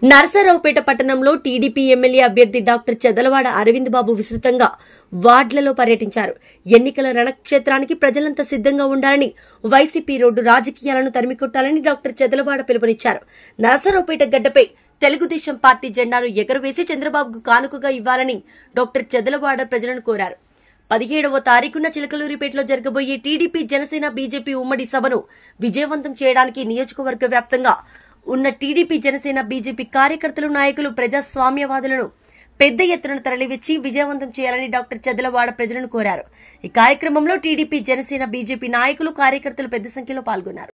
నరసరావుపేట పట్టణంలో TDP MLA అభ్యర్థి doctor Chedalavada Aravind Babu విస్తృతంగా వార్డులలో పర్యటించారు. ఎన్నికల రణక్షేత్రానికి ప్రజలంతా సిద్ధంగా ఉండాలని, వైసీపీ రోడ్డు రాజకీయాలను తరిమికొట్టాలని డాక్టర్ చెదలవాడ పిలుపునిచ్చారు. నరసరావుపేట గడ్డపై తెలుగుదేశం పార్టీ జెండాను ఎగరవేసి చంద్రబాబుకు కానుకగా ఇవ్వాలని డాక్టర్ చెదలవాడ ప్రజలను కోరారు. 17వ తారీఖున చిలకలూరిపేటలో జరగబోయే టీడీపీ, జనసేన, బీజేపీ ఉమ్మడి సభను విజయవంతం చేయడానికి నియోజకవర్గ వ్యాప్తంగా ఉన్న టీడీపీ, జనసేన, బీజేపీ కార్యకర్తలు, నాయకులు, ప్రజాస్వామ్యవాదులను పెద్ద ఎత్తున తరలివచ్చి విజయవంతం చేయాలని డాక్టర్ చెదలవాడ ప్రజలను కోరారు. ఈ కార్యక్రమంలో టీడీపీ, జనసేన, బీజేపీ నాయకులు, కార్యకర్తలు పెద్ద సంఖ్యలో పాల్గొన్నారు.